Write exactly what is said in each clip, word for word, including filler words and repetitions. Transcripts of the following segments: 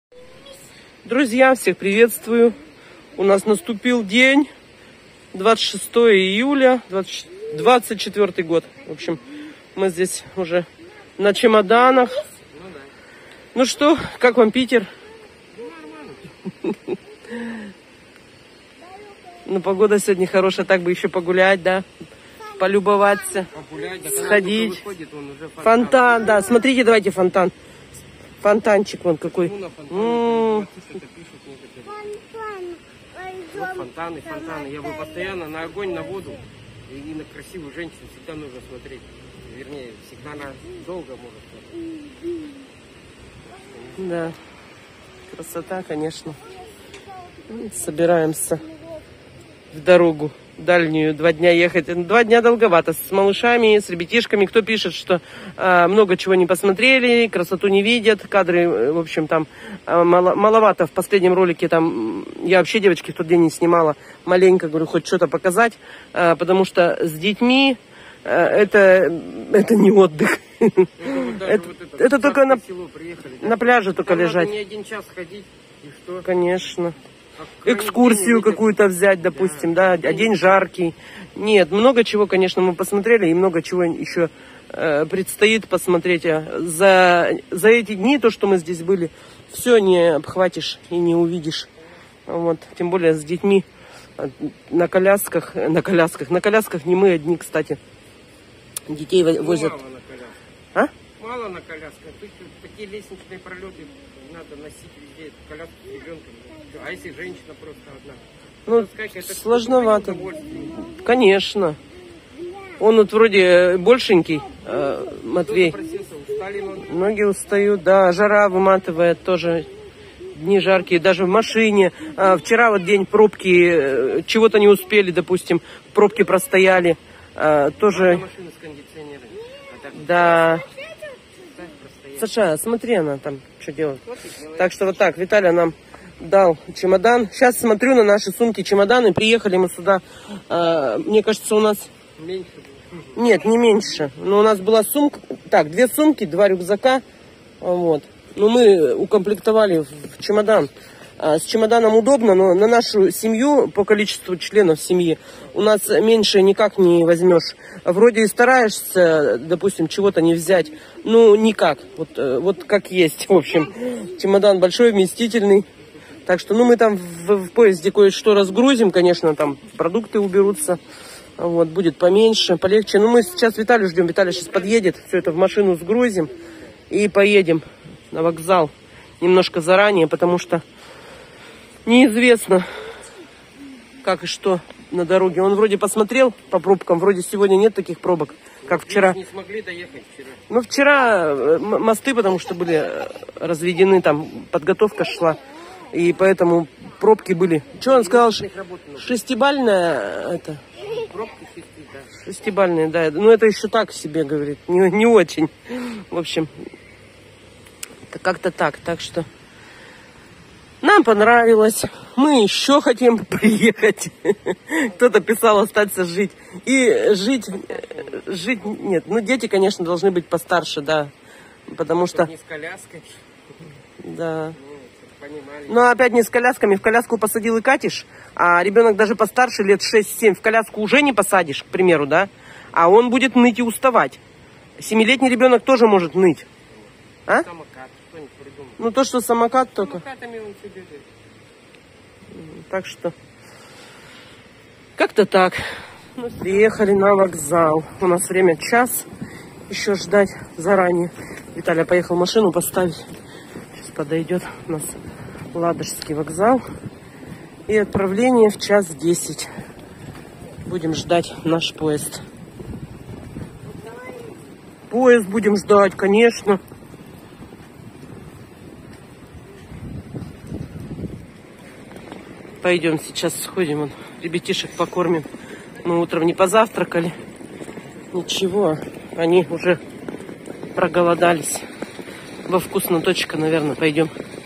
Друзья, всех приветствую. У нас наступил день, двадцать шестое июля, двадцать четвёртый год. В общем, мы здесь уже на чемоданах. Ну что, как вам Питер? Ну, погода сегодня хорошая, так бы еще погулять, да? Полюбоваться, погулять, да, сходить. Выходит, вон уже фонтан. Фонтан, да, смотрите, давайте фонтан. Фонтанчик вон какой. Ну, вот фонтаны, фонтаны. Я бы постоянно на огонь, на воду и на красивую женщину всегда нужно смотреть. Вернее, всегда на долго может смотреть. Да, красота, конечно. Собираемся в дорогу дальнюю, два дня ехать. Два дня долговато, с малышами, с ребятишками. Кто пишет, что э, много чего не посмотрели, красоту не видят, кадры, в общем, там э, мало, маловато. В последнем ролике там, я вообще девочки в тот день не снимала, маленько, говорю, хоть что-то показать, э, потому что с детьми э, это, это не отдых. Это, вот это, вот это, это только на, приехали, да? На пляже только там лежать. Надо не один час ходить, и что? Конечно. Экскурсию какую-то взять, допустим, да, да, а день жаркий. Нет, много чего, конечно, мы посмотрели, и много чего еще э, предстоит посмотреть. За, за эти дни, то, что мы здесь были, все не обхватишь и не увидишь. Вот, тем более с детьми на колясках, на колясках, на колясках не мы одни, кстати. Детей возят. Мало на колясках. А? Мало на колясках. Тут такие лестничные пролеты надо носить везде, коляску с ребенком. А если женщина просто одна? Ну, сказать, это сложновато. Конечно. Он вот вроде большенький, э, Матвей. Многие устают, да, жара выматывает тоже. Дни жаркие, даже в машине. А, вчера вот день пробки, чего-то не успели, допустим, пробки простояли. А, тоже... Машина с кондиционером. А так... Да. Саша, смотри, она там что делает. Так что вот так, Виталя нам дал чемодан. Сейчас смотрю на наши сумки, чемоданы. Приехали мы сюда. Э, мне кажется, у нас... Меньше было. Нет, не меньше. Но у нас была сумка. Так, две сумки, два рюкзака. Вот. Но мы укомплектовали в чемодан. А, с чемоданом удобно, но на нашу семью, по количеству членов семьи, у нас меньше никак не возьмешь. Вроде и стараешься, допустим, чего-то не взять. Ну, никак. Вот, вот как есть. В общем, чемодан большой, вместительный. Так что, ну, мы там в, в поезде кое-что разгрузим, конечно, там продукты уберутся, вот, будет поменьше, полегче. Но мы сейчас Виталию ждем, Виталий сейчас подъедет, все это в машину сгрузим и поедем на вокзал немножко заранее, потому что неизвестно, как и что на дороге. Он вроде посмотрел по пробкам, вроде сегодня нет таких пробок, как вчера. Не смогли доехать вчера. Ну, вчера мосты, потому что были разведены, там подготовка шла. И поэтому пробки были. Что он сказал? Шестибальная это. Пробки шести, да. Шестибальная, да. Ну это еще так себе говорит. Не, не очень. В общем, как-то так. Так что нам понравилось. Мы еще хотим приехать. Кто-то писал остаться жить. И жить, жить нет. Ну дети, конечно, должны быть постарше, да. Потому что... Не с коляской. Да. Но опять не с колясками. В коляску посадил и катишь, а ребенок даже постарше, лет шесть-семь, в коляску уже не посадишь, к примеру, да? А он будет ныть и уставать. Семилетний ребенок тоже может ныть. А? Самокат, кто-нибудь придумал. Ну то, что самокат только. Самокатами он себе жит. Так что как-то так. Ну, приехали на вокзал. У нас время час. Еще ждать заранее. Виталий поехал машину поставить. Сейчас подойдет у нас Ладожский вокзал. И отправление в час десять. Будем ждать наш поезд. Поезд будем ждать, конечно. Пойдем сейчас сходим, вон, ребятишек покормим. Мы утром не позавтракали. Ничего, они уже проголодались. Во вкусноточка, наверное, пойдем.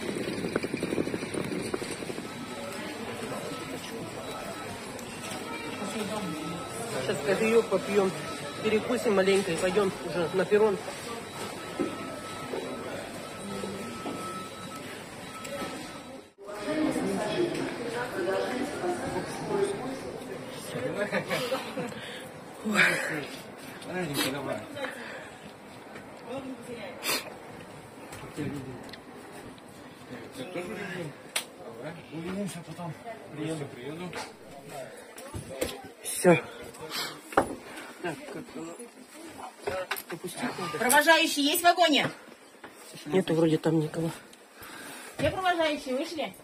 Сейчас кофеек попьем, перекусим маленько и пойдем уже на перрон. Раненько давай. Я тоже люблю. Давай. Увидимся потом. Приеду, приеду. Все. Так, как оно? Провожающие есть в вагоне? Нету вроде там никого. Все провожающие вышли?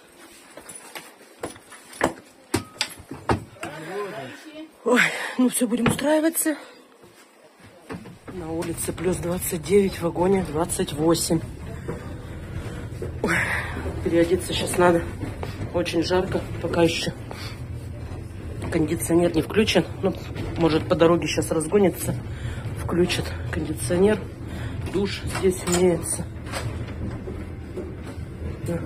Провожающие. Ой, ну все, будем устраиваться. На улице плюс двадцать девять, в вагоне двадцать восемь. Ой, переодеться сейчас надо. Очень жарко, пока еще кондиционер не включен. Ну, может, по дороге сейчас разгонится, включит кондиционер. Душ здесь имеется. Да.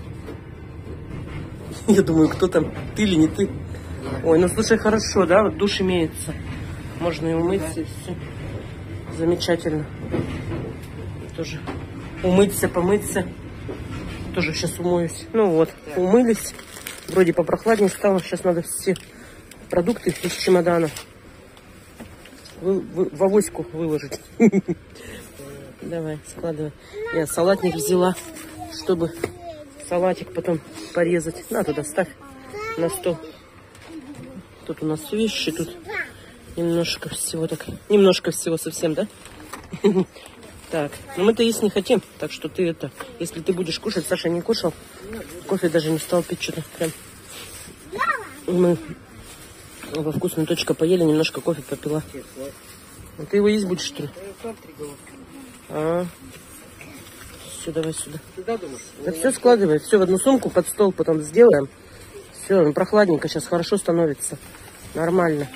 Я думаю, кто там, ты или не ты. Ой, ну слушай, хорошо, да, вот душ имеется. Можно и умыться, и все. Замечательно. Тоже умыться, помыться. Тоже сейчас умоюсь. Ну вот, умылись. Вроде попрохладнее стало. Сейчас надо все продукты из чемодана вы, вы, в авоську выложить. Давай, складывай. Я салатник взяла, чтобы салатик потом порезать. На, туда ставь на стол. Тут у нас вещи, тут немножко всего так. Немножко всего совсем, да? Так, но мы-то есть не хотим, так что ты это, если ты будешь кушать, Саша не кушал, кофе даже не стал пить, что-то прям. Мы во вкусную точку поели, немножко кофе попила. А ты его есть будешь, что ли? А, все, давай сюда. Да все складывай, все в одну сумку под стол потом сделаем. Все, прохладненько, сейчас хорошо становится, нормально.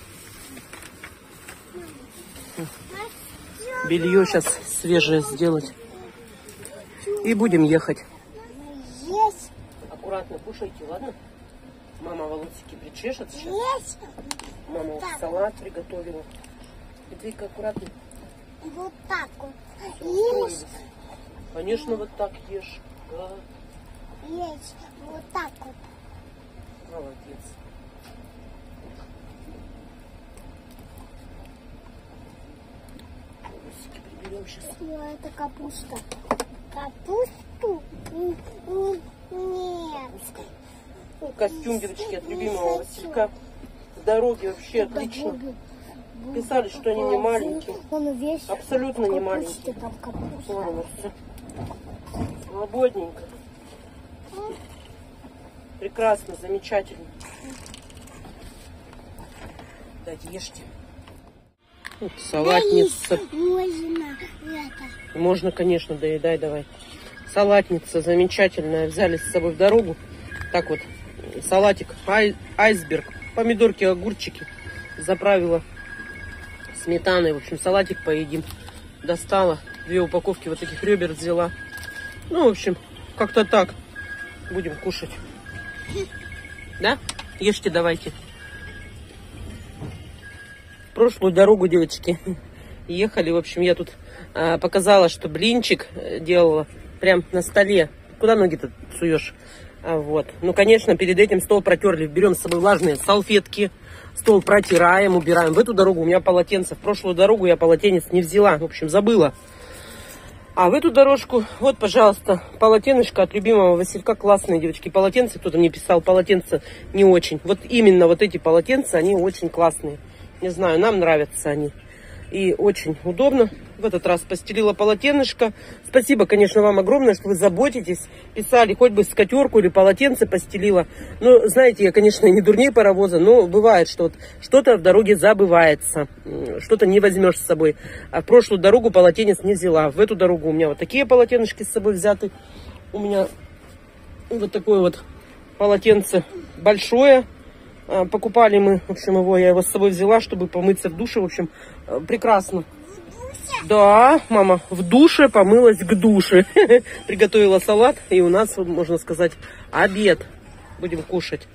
Белье сейчас свежее сделать. И будем ехать. Аккуратно кушайте, ладно? Мама волосики причешет сейчас. Мама вот салат приготовила. И ты аккуратно. Вот так вот. Ешь. Конечно, вот так ешь. Да. Ешь. Вот так вот. Молодец. Сейчас. Ну, это капуста. Капусту? Нет. Ну, костюм, девочки, от любимого Василька. В дороге вообще отлично. Писали, что они не маленькие. Он весь абсолютно не маленькие. там капуста. Ладно, все. Свободненько. Прекрасно, замечательно. Дайте, ешьте. Вот салатница. Можно это. Можно, конечно, доедай, давай. Салатница замечательная. Взяли с собой в дорогу. Так вот, салатик, ай, айсберг, помидорки, огурчики. Заправила сметаной. В общем, салатик поедим. Достала. Две упаковки вот таких ребер взяла. Ну, в общем, как-то так. Будем кушать. Да? Ешьте, давайте. Прошлую дорогу, девочки, ехали. В общем, я тут а, показала, что блинчик делала прям на столе. Куда ноги-то суешь? А, вот. Ну, конечно, перед этим стол протерли. Берем с собой влажные салфетки. Стол протираем, убираем. В эту дорогу у меня полотенце. В прошлую дорогу я полотенец не взяла. В общем, забыла. А в эту дорожку, вот, пожалуйста, полотенышко от любимого Василька. Классные, девочки, полотенца. Кто-то мне писал, полотенца не очень. Вот именно вот эти полотенца, они очень классные. Не знаю, нам нравятся они. И очень удобно. В этот раз постелила полотенышко. Спасибо, конечно, вам огромное, что вы заботитесь. Писали, хоть бы скатерку или полотенце постелила. Ну, знаете, я, конечно, не дурней паровоза, но бывает, что вот что-то в дороге забывается. Что-то не возьмешь с собой. А в прошлую дорогу полотенец не взяла. В эту дорогу у меня вот такие полотенышки с собой взяты. У меня вот такое вот полотенце большое. Покупали мы, в общем, его, я его с собой взяла, чтобы помыться в душе. В общем, прекрасно. Да, мама в душе помылась к душе. Приготовила салат, и у нас, можно сказать, обед. Будем кушать.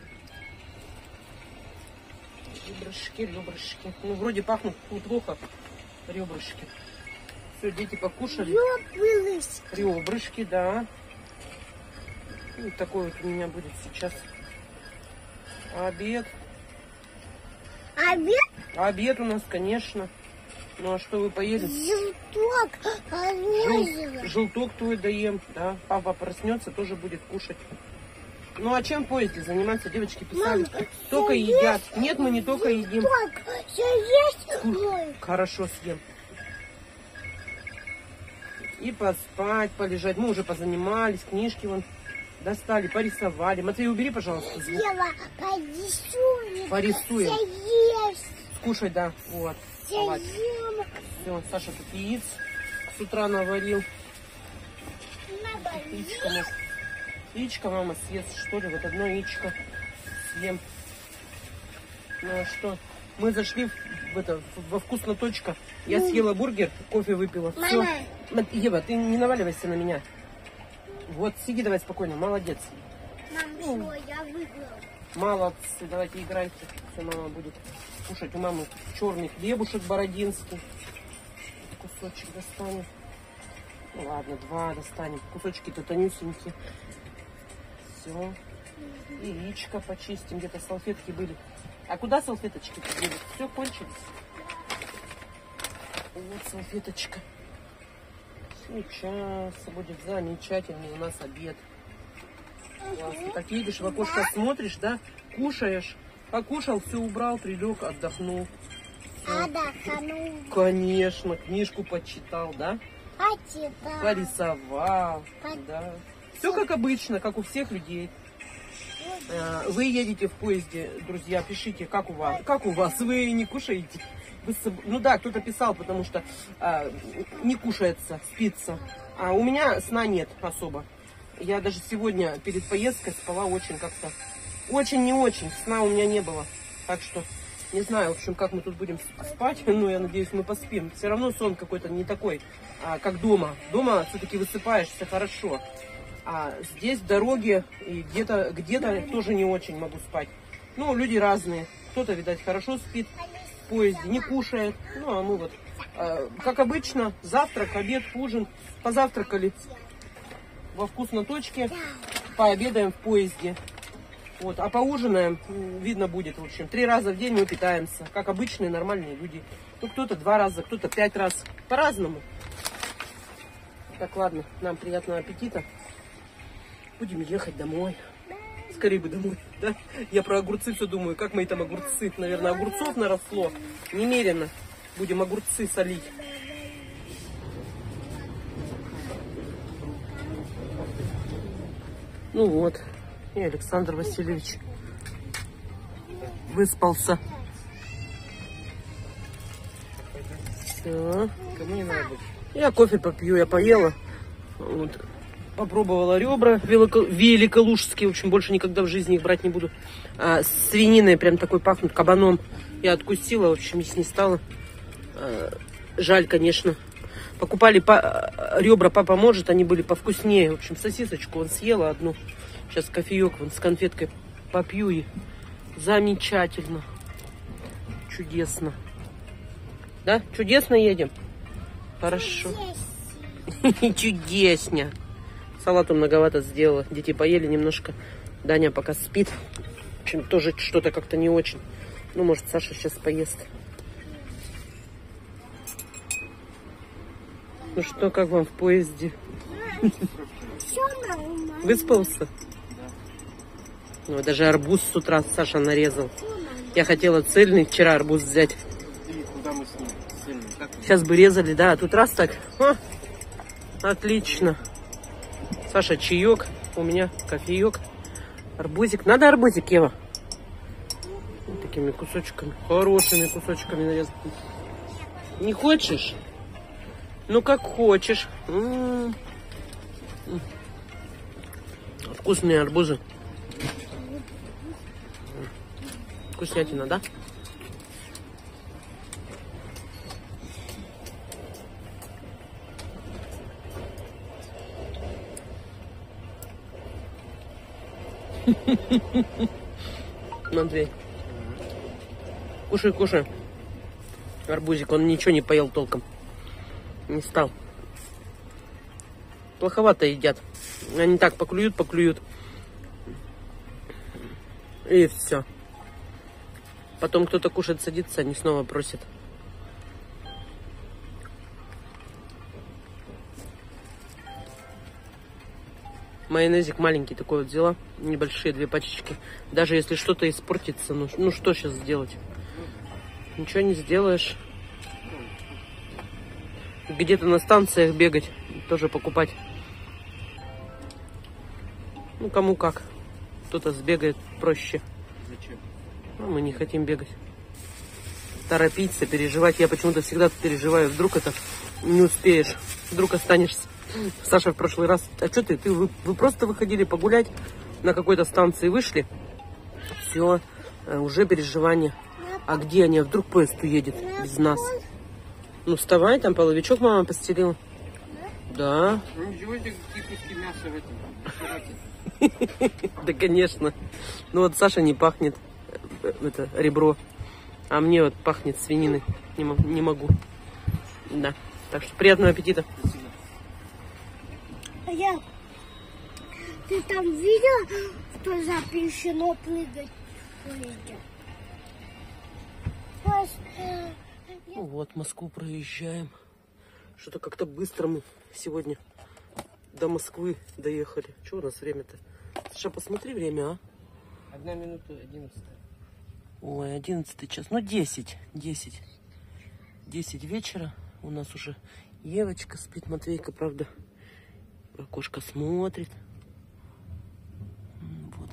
Ребрышки, ребрышки. Ну, вроде пахнут неплохо. Ребрышки. Все, дети покушали. Ребрышки. Ребрышки, да. Вот такой вот у меня будет сейчас обед. обед? Обед у нас, конечно. Ну а что вы поели? Желток, розовый. Жел... Желток твой доем, да. Папа проснется, тоже будет кушать. Ну а чем в поезде заниматься? Девочки писали. Мам, только всё едят. есть? Нет, мы не только едим. Желток, все есть? Ой. Хорошо съем. И поспать, полежать. Мы уже позанимались, книжки вон достали, порисовали. Матвей, убери, пожалуйста, звук. Ева, порисуем. Порисуем. Все есть. Скушай, да. Вот. Все Салат. ем. Все, Саша тут яиц с утра наварил. Надо Яичко, может, яичко мама съест, что ли? Вот одно яичко съем. Ну а что? Мы зашли в, в это, во вкусно точка. Я съела бургер, кофе выпила. Все. Мама. Ева, ты не наваливайся на меня. Вот, сиди давай спокойно, молодец. Мам, что, я выиграла. Молодцы, давайте играйте. Все, мама будет кушать. У мамы черный хлебушек бородинский. Кусочек достанем. Ну ладно, два достанем. Кусочки-то тонюсенькие. Все. Яичко почистим. Где-то салфетки были. А куда салфеточки были? Все, кончились. Вот салфеточка. Сейчас будет замечательный у нас обед. Классно. Так едешь в окошко, смотришь, да? Кушаешь. Покушал, все убрал, прилег, отдохнул. А, да, хану. Конечно, книжку почитал, да? Почитал. Порисовал, По- да. Все как обычно, как у всех людей. Э, Вы едете в поезде, друзья, пишите, как у вас. Как у вас? Вы не кушаете? Вы с собой- Ну да, кто-то писал, потому что а, не кушается, спится. А у меня сна нет особо. Я даже сегодня перед поездкой спала очень как-то, очень не очень. Сна у меня не было. Так что не знаю, в общем, как мы тут будем спать. Но я надеюсь, мы поспим. Все равно сон какой-то не такой, а, как дома. Дома все-таки высыпаешься хорошо. А здесь в дороге и где-то где-то тоже не очень могу спать. Ну, люди разные. Кто-то, видать, хорошо спит в поезде, не кушает. Ну, а мы вот, э, как обычно, завтрак, обед, ужин. Позавтракали во вкусной точке, пообедаем в поезде. Вот, а поужинаем, м, видно будет, в общем. Три раза в день мы питаемся, как обычные нормальные люди. Ну, кто-то два раза, кто-то пять раз. По-разному. Так, ладно, нам приятного аппетита. Будем ехать домой. Скорее бы домой, да? Я про огурцы все думаю. Как мои там огурцы? Наверное, огурцов наросло немерено. Будем огурцы солить. Ну вот. И Александр Васильевич выспался. Все. Кому не надо больше? Я кофе попью, я поела. Вот. Попробовала ребра велико- великолужские. В общем, больше никогда в жизни их брать не буду. А, с свининой прям такой пахнут, кабаном. Я откусила, в общем, есть не стало. А, жаль, конечно. Покупали по... ребра, папа может, они были повкуснее. В общем, сосисочку он съела одну. Сейчас кофеек вон с конфеткой попью и замечательно. Чудесно. Да? Чудесно едем? Хорошо. Чудесно. Салату многовато сделала. Дети поели немножко. Даня пока спит. В общем, тоже что-то как-то не очень. Ну, может, Саша сейчас поест. Ну что, как вам в поезде? Все нормально. Выспался? Ну, даже арбуз с утра Саша нарезал. Я хотела цельный вчера арбуз взять. И куда мы с ним? Сильно, как? Сейчас бы резали, да. А тут раз так. О, отлично. Саша чаек, у меня кофеек, арбузик. Надо арбузик, Ева? Вот такими кусочками, хорошими кусочками нарезать. Не хочешь? Ну, как хочешь. М-м-м. Вкусные арбузы. Вкуснятина, да? Андрей. Кушай, кушай. Арбузик, он ничего не поел толком. Не стал. Плоховато едят. Они так поклюют, поклюют. И все. Потом кто-то кушать садится, они снова просят. Майонезик маленький такой вот взяла. Небольшие две пачечки. Даже если что-то испортится, ну, ну что сейчас сделать? Ничего не сделаешь. Где-то на станциях бегать, тоже покупать. Ну, кому как. Кто-то сбегает проще. Зачем? А мы не хотим бегать. Торопиться, переживать. Я почему-то всегда переживаю. Вдруг это не успеешь. Вдруг останешься. Саша в прошлый раз... А что ты? ты вы, вы просто выходили погулять, на какой-то станции вышли. Все, уже переживания. А где они? А вдруг поезд уедет без нас? Ну, вставай, там половичок мама постелила. Да. Ну, сегодня какие куски мяса в этом. Да, конечно. Ну, вот Саша не пахнет это ребро. А мне вот пахнет свининой. Не, не могу. Да. Так что приятного аппетита. А я... Ты там видел, что запрещено прыгать в поезде? Ну вот, Москву проезжаем. Что-то как-то быстро мы сегодня до Москвы доехали. Что у нас время-то? Саша, посмотри время, а? Одна минута одиннадцатая. Ой, одиннадцатый час. Ну, десять. Десять. Десять вечера. У нас уже Евочка спит. Матвейка, правда, в окошко смотрит. Вот.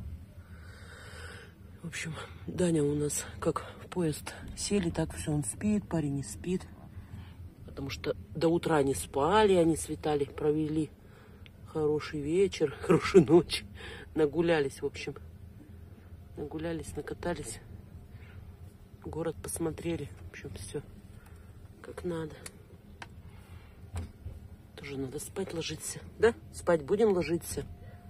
В общем, Даня у нас как в поезд сели, так все, он спит, парень не спит. Потому что до утра не спали, они с Виталий провели хороший вечер, хорошую ночь. Нагулялись, в общем. Нагулялись, накатались. Город посмотрели. В общем, все как надо. Тоже надо спать ложиться. Да? Спать будем ложиться.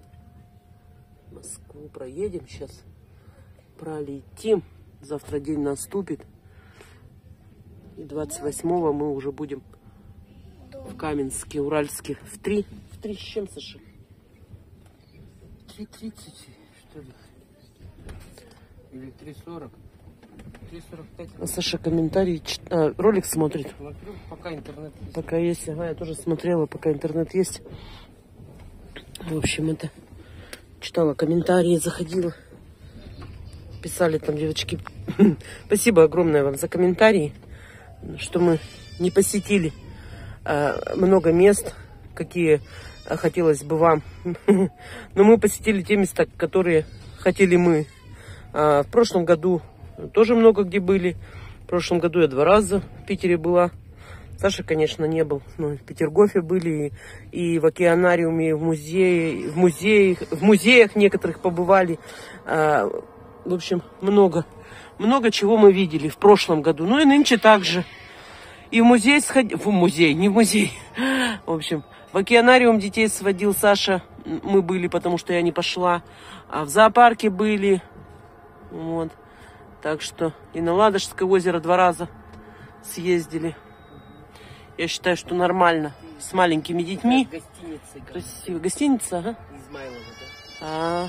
Москву проедем сейчас. Пролетим. Завтра день наступит. И двадцать восьмого мы уже будем в Каменске, Уральске. В три. В три с чем, Саша? три тридцать, что ли? Или три сорок? три сорок пять. А Саша комментарий, чит... а, ролик смотрит. Смотрю, пока интернет есть. Пока есть. Ага, я тоже смотрела, пока интернет есть. В общем, это... Читала комментарии, заходила. Писали там девочки. Спасибо огромное вам за комментарии, что мы не посетили а, много мест, какие а, хотелось бы вам. Но мы посетили те места, которые хотели мы. А, в прошлом году тоже много где были. В прошлом году я два раза в Питере была. Саша, конечно, не был. Но в Петергофе были, и, и в океанариуме, и в музее, в музеях, в музеях некоторых побывали. А, в общем, много. Много чего мы видели в прошлом году. Ну и нынче также. И в музей сходил. В музей, не в музей. В общем, в океанариум детей сводил Саша. Мы были, потому что я не пошла. А в зоопарке были. Вот. Так что и на Ладожское озеро два раза съездили. Я считаю, что нормально. С маленькими детьми. Гостиница. Красиво. Гостиница, ага. Измайлова, да? А,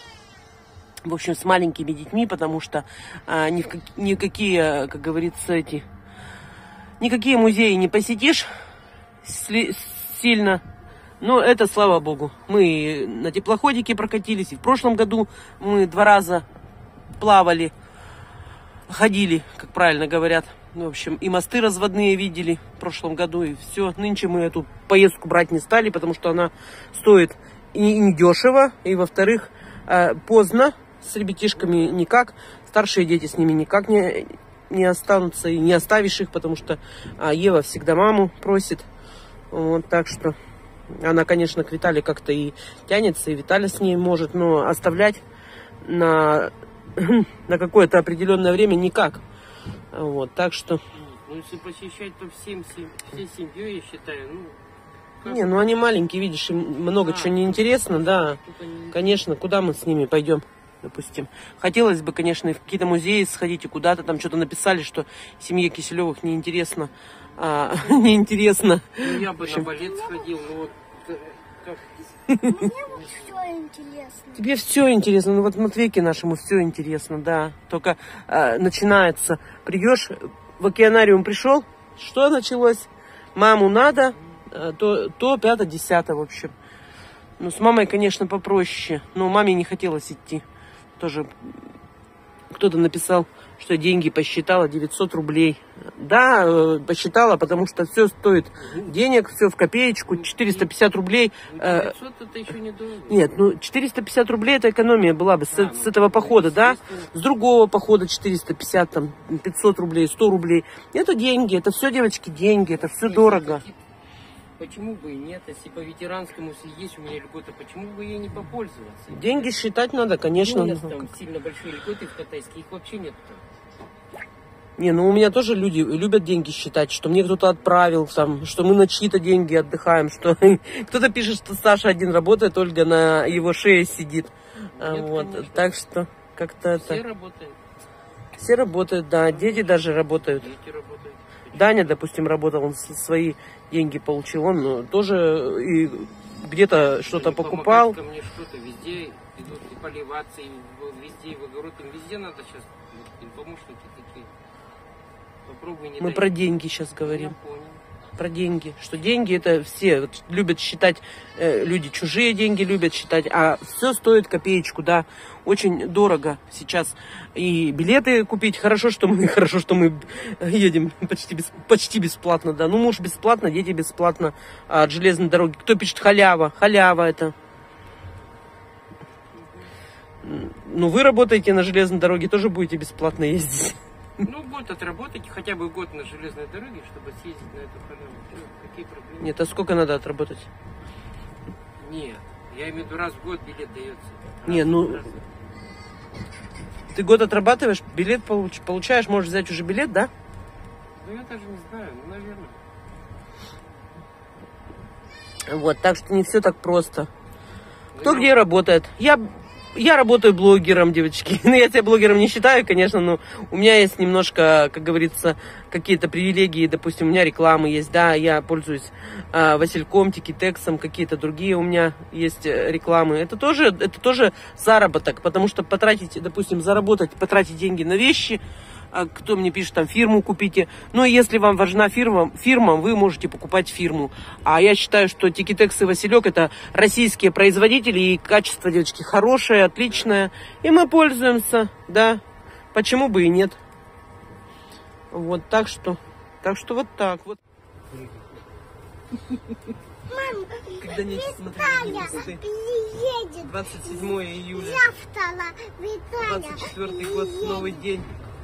в общем, с маленькими детьми, потому что а, ни в как, никакие, как говорится, эти... Никакие музеи не посетишь сли, сильно. Но это, слава богу. Мы на теплоходике прокатились. И в прошлом году мы два раза плавали. Ходили, как правильно говорят. В общем, и мосты разводные видели в прошлом году. И все. Нынче мы эту поездку брать не стали, потому что она стоит и недешево. И, во-вторых, поздно. С ребятишками никак. Старшие дети с ними никак не, не останутся. И не оставишь их, потому что Ева всегда маму просит. Вот, так что она, конечно, к Витале как-то и тянется. И Виталя с ней может. Но оставлять на, на какое-то определенное время никак. Вот, так что... Ну, если посещать, то всем, всей семьей, я считаю, ну... Как... Не, ну они маленькие, видишь, им много а, чего не интересно, да. Они... Конечно, куда мы с ними пойдем, допустим. Хотелось бы, конечно, и в какие-то музеи сходить, и куда-то там что-то написали, что семье Киселевых неинтересно. А, неинтересно. Ну, я бы на балет сходил, но вот что? Мне вот все интересно. Тебе все интересно, ну вот Матвейке нашему все интересно, да. Только э, начинается, придешь, в океанариум пришел, что началось? Маму надо, э, то, то пятое, десятое, в общем. Ну, с мамой, конечно, попроще, но маме не хотелось идти. Тоже кто-то написал, что деньги посчитала девятьсот рублей. Да, посчитала, потому что все стоит денег, все в копеечку, четыреста пятьдесят рублей. девятьсот это еще не дорого. Нет, ну четыреста пятьдесят рублей это экономия была бы с, А, с этого похода, да? С другого похода четыреста пятьдесят, там, пятьсот рублей, сто рублей. Это деньги, это все, девочки, деньги, это все дорого. Почему бы и нет? Если по ветеранскому, если есть у меня льгота, почему бы ей не попользоваться? Деньги считать надо, конечно. Ну, у нас там сильно большие льготы в китайских, их вообще нет там. Не, ну у меня тоже люди любят деньги считать, что мне кто-то отправил, там, что мы на чьи-то деньги отдыхаем, что кто-то пишет, что Саша один работает, Ольга на его шее сидит. Нет, вот, конечно. так что как-то Все это... работают. Все работают, да, дети даже работают. Дети работают. Даня, допустим, работал, он свои деньги получил, он ну, тоже и где-то что-то Они покупал. помогают ко мне что-то, везде идут и поливаться, и в- везде, и в огород, им везде надо сейчас, им помощники такие. Попробуй не Мы дай. про деньги сейчас Я говорим. понял. Про деньги. Что деньги это все вот, любят считать, э, люди чужие деньги любят считать, а все стоит копеечку, да. Очень дорого сейчас. И билеты купить. Хорошо, что мы, хорошо, что мы едем почти, без, почти бесплатно, да. Ну, муж бесплатно, дети бесплатно от железной дороги. Кто пишет халява? Халява это. Ну, вы работаете на железной дороге, тоже будете бесплатно ездить. Ну, год отработать, хотя бы год на железной дороге, чтобы съездить на эту халяву. Ну, какие проблемы? Нет, а сколько надо отработать? Нет, я имею в виду, раз в год билет дается. Раз- Не, ну- раз- Ты год отрабатываешь, билет получ- получаешь, можешь взять уже билет, да? Ну, я даже не знаю, ну, наверное. Вот, так что не все так просто. Кто Ну, где работает? Я, я работаю блогером, девочки. Ну, я себя блогером не считаю, конечно, но у меня есть немножко, как говорится, какие-то привилегии. Допустим, у меня рекламы есть, да, я пользуюсь а, Васильком, Тикитексом, какие-то другие у меня есть э, рекламы. Это тоже, это тоже заработок, потому что потратить, допустим, заработать, потратить деньги на вещи, а кто мне пишет, там, фирму купите. Но если вам важна фирма, фирма, вы можете покупать фирму. А я считаю, что Тикитекс и Василек это российские производители, и качество, девочки, хорошее, отличное. И мы пользуемся, да. Почему бы и нет? Вот, так что, так что вот так вот. Мам, Когда-нибудь Виталя смотрели приедет. двадцать седьмое июля, Завтра Виталя двадцать четвёртый год, приедет. новый день.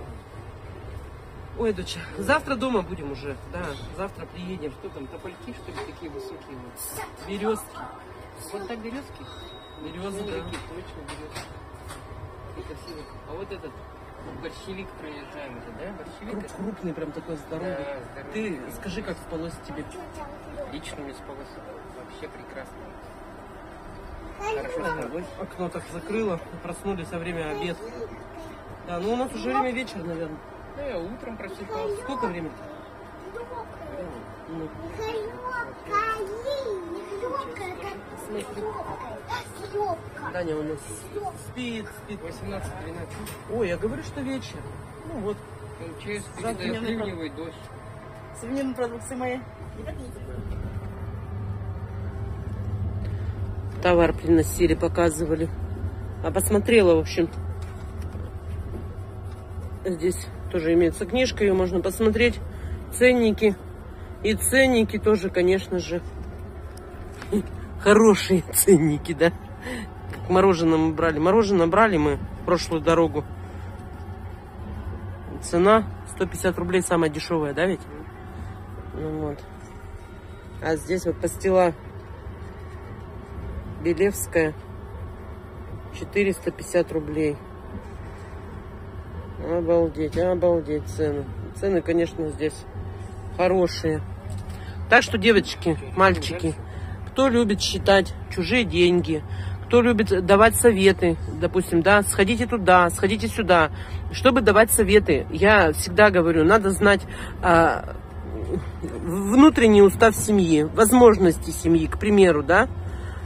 Ой, доча, завтра дома будем уже, да, завтра приедем. Что там, топольки, что ли, такие высокие? Вот, Березки, вот так березки? березы, Ну, да. такие, точно березки. И красиво. А вот этот борщевик проезжаем, это, да? Борщевик? Круп- крупный, прям такой здоровый. Да, здоровый. Ты скажи, как спалось тебе? Лично мне спалось вообще прекрасно. Хорошо спалось. Окно так закрыло, проснулись во время обеда. Да, ну у нас уже время вечера, наверное. Да, я утром просыпался. Сколько времени? Ну, Даня у нас спит, спит. восемнадцать двенадцать. Ой, я говорю, что вечер. Ну вот. Получается, Завтра передает мне надо- ливневый дождь. Современные продукции мои. Товар приносили, показывали. А посмотрела, в общем. Здесь тоже имеется книжка, ее можно посмотреть. Ценники. И ценники тоже, конечно же, хорошие ценники, да. Как мороженое мы брали. Мороженое брали мы в прошлую дорогу. Цена сто пятьдесят рублей, самая дешевая, да ведь? Ну вот. А здесь вот пастила Белевская четыреста пятьдесят рублей. Обалдеть, обалдеть цены. Цены, конечно, здесь хорошие. Так что, девочки, мальчики, кто любит считать чужие деньги, кто любит давать советы, допустим, да, сходите туда, сходите сюда, чтобы давать советы, я всегда говорю, надо знать а, внутренний устав семьи, возможности семьи, к примеру, да,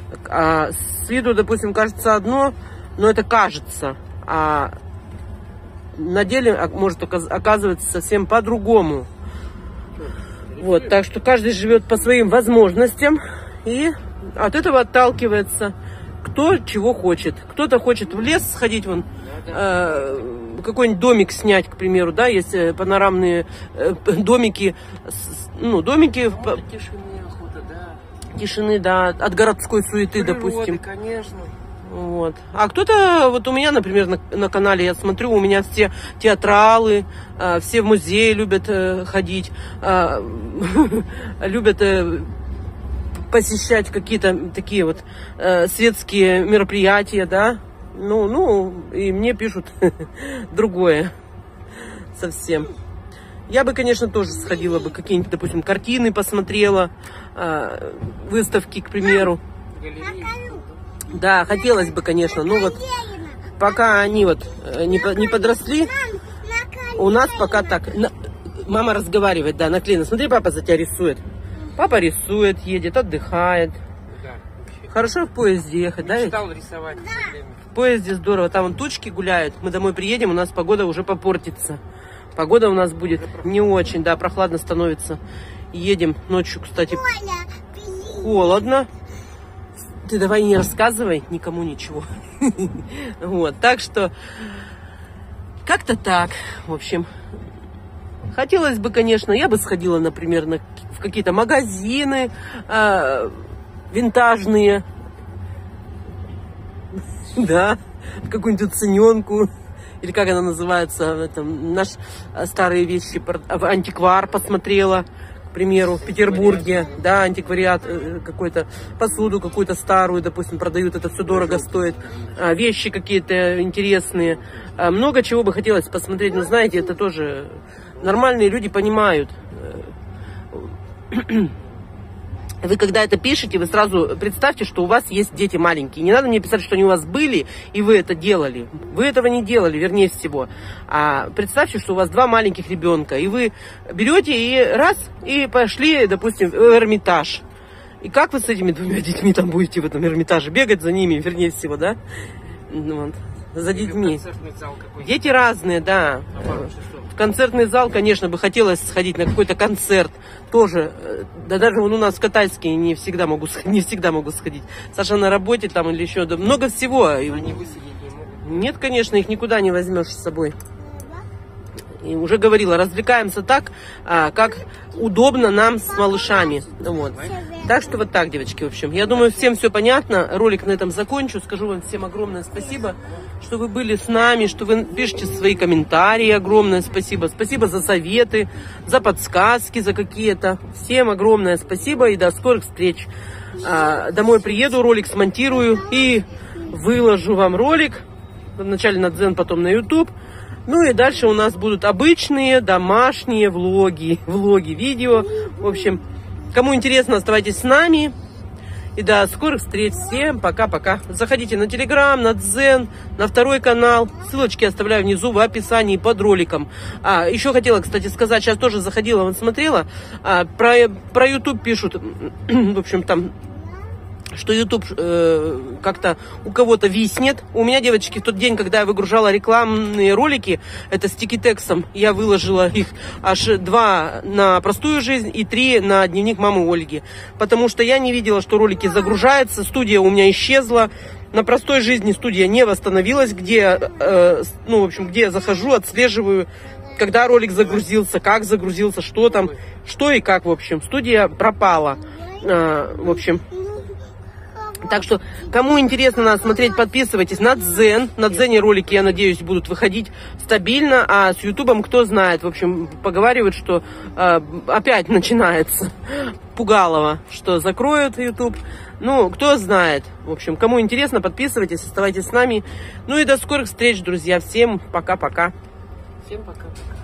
А с виду, допустим, кажется одно, но это кажется. А на деле может оказываться совсем по-другому. Вот, так что каждый живет по своим возможностям и от этого отталкивается, кто чего хочет. Кто-то хочет в лес сходить, вон, э, какой-нибудь домик снять, к примеру, да, есть панорамные э, домики, ну, домики Охота, тишины, охота, да. Тишины, да, от городской суеты, Природы, допустим. конечно. Вот. А кто-то, вот у меня, например, на, на канале я смотрю, у меня все театралы, э, все в музеи любят э, ходить, э, любят э, посещать какие-то такие вот э, светские мероприятия, да. Ну, ну, и мне пишут другое совсем. Я бы, конечно, тоже сходила бы, какие-нибудь, допустим, картины посмотрела, э, выставки, к примеру. Да, хотелось бы, конечно, но вот пока они вот не, не подросли, у нас пока так. Мама разговаривает, да, наклеена. Смотри, папа за тебя рисует. Папа рисует, едет, отдыхает. Да. Хорошо в поезде ехать, да? Стал рисовать все время. В поезде здорово, там вон тучки гуляют. Мы домой приедем, у нас погода уже попортится. Погода у нас будет не очень, да, прохладно становится. Едем ночью, кстати, холодно. Ты давай не рассказывай никому ничего. Вот, так что как-то так, в общем. Хотелось бы, конечно, я бы сходила, например, на, в какие-то магазины э, винтажные. Да, в какую-нибудь оцененку. Или как она называется, в этом, наш старые вещи, в антиквар посмотрела. К примеру, в Петербурге, да, антиквариат какой-то, посуду какую-то старую, допустим, продают, это все дорого стоит, а, вещи какие-то интересные, а, много чего бы хотелось посмотреть, но знаете, это тоже нормальные люди понимают. Вы когда это пишете, вы сразу представьте, что у вас есть дети маленькие. Не надо мне писать, что они у вас были, и вы это делали. Вы этого не делали, вернее всего. А представьте, что у вас два маленьких ребенка, и вы берете и раз, и пошли, допустим, в Эрмитаж. И как вы с этими двумя детьми там будете в этом Эрмитаже? Бегать за ними, вернее всего, да? Вот. За детьми. Дети разные, да. В концертный зал, конечно, бы хотелось сходить на какой-то концерт. Тоже, да даже вон у нас в Катайске не всегда могу, не всегда могу сходить. Саша на работе там или еще, да, много всего. Они высидеть не могут. Нет, конечно, их никуда не возьмешь с собой. И уже говорила, развлекаемся так, а, как удобно нам с малышами. Вот. Так что вот так, девочки, в общем. Я думаю, всем все понятно. Ролик на этом закончу. Скажу вам всем огромное спасибо, что вы были с нами, что вы пишете свои комментарии. Огромное спасибо. Спасибо за советы, за подсказки, за какие-то. Всем огромное спасибо и до скорых встреч. А, домой приеду, ролик смонтирую и выложу вам ролик. Вначале на Дзен, потом на YouTube. Ну и дальше у нас будут обычные домашние влоги, влоги, видео. В общем, кому интересно, оставайтесь с нами. И до скорых встреч. Всем пока-пока. Заходите на Телеграм, на Дзен, на второй канал. Ссылочки оставляю внизу в описании под роликом. А, еще хотела, кстати, сказать, сейчас тоже заходила, вот смотрела. А, про, про YouTube пишут, в общем, там... что YouTube э, как-то у кого-то виснет. У меня, девочки, в тот день, когда я выгружала рекламные ролики, это с тикитексом, я выложила их аж два на простую жизнь и три на дневник мамы Ольги. Потому что я не видела, что ролики загружаются, студия у меня исчезла. На простой жизни студия не восстановилась, где, э, ну, в общем, где я захожу, отслеживаю, когда ролик загрузился, как загрузился, что там, что и как, в общем. Студия пропала. Э, в общем... Так что, кому интересно нас смотреть, подписывайтесь на Дзен. На Дзене ролики, я надеюсь, будут выходить стабильно. А с Ютубом, кто знает, в общем, поговаривают, что э, опять начинается пугалово, что закроют Ютуб. Ну, кто знает. В общем, кому интересно, подписывайтесь, оставайтесь с нами. Ну и до скорых встреч, друзья. Всем пока-пока. Всем пока-пока.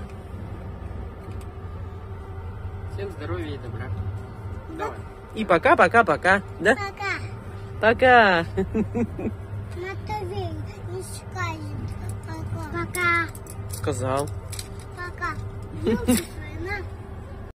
Всем здоровья и добра. Давай. И пока-пока-пока. Да? Пока. Пока. Матвей не скажет. Пока. Пока. Сказал. Пока.